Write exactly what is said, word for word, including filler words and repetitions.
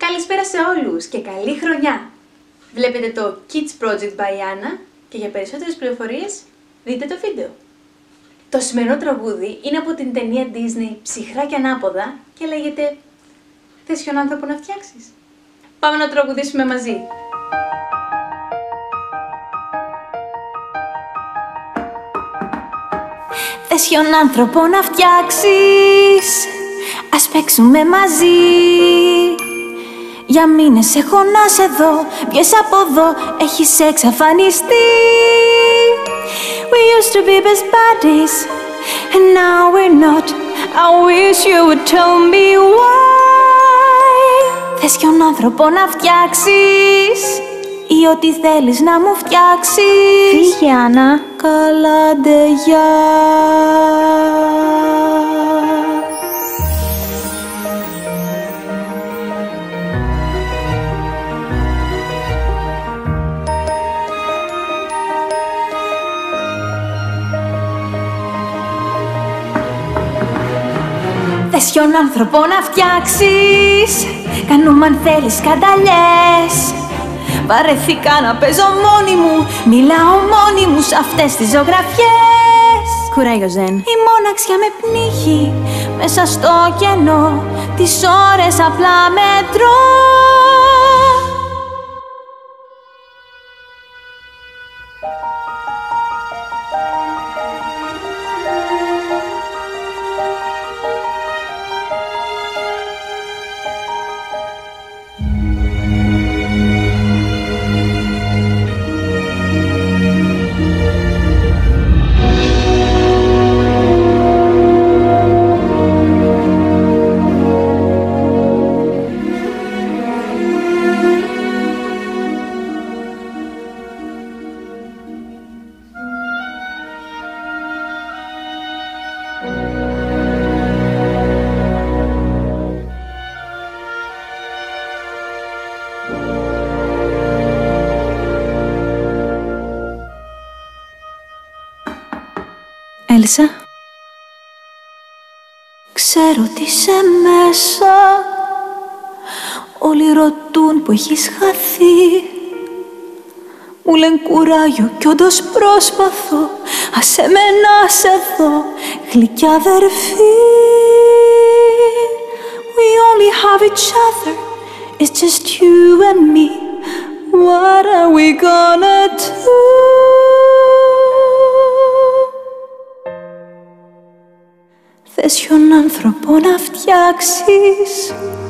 Καλησπέρα σε όλους και καλή χρονιά! Βλέπετε το Kids Project by Anna και για περισσότερες πληροφορίες δείτε το βίντεο. Το σημερινό τραγούδι είναι από την ταινία Disney Ψυχρά και Ανάποδα και λέγεται «Θες ποιον άνθρωπο να φτιάξεις?» Πάμε να τραγουδήσουμε μαζί! Θες ποιον άνθρωπο να φτιάξεις, ας παίξουμε μαζί. Για μήνες έχω να σε δω, βγες από εδώ, έχεις εξαφανιστεί. We used to be best buddies, and now we're not. I wish you would tell me why. Θες ποιον άνθρωπο να φτιάξεις ή ό,τι θέλεις να μου φτιάξεις. Φύγε, Άννα. Καλά, ντε, γεια. Θες ποιον άνθρωπο να φτιάξεις, κάνουμε αν θέλεις σκανταλιές. Βαρεθήκα να παίζω μόνη μου, μιλάω μόνη μου σ' αυτές τις ζωγραφιές. Κουράγιο, Ζεν. Η μοναξιά με πνίγει μέσα στο κενό, τις ώρες απλά μετρώ. Έλσα, ξέρω τι είσαι μέσα. Όλοι ρωτούν που έχεις χαθεί. Μου λένε κουράγιο κι όντως προσπαθώ. Άσε με να σε δω, γλυκιά αδερφή. We only have each other, it's just you and me. What are we gonna do? Θες ποιον άνθρωπο να φτιάξεις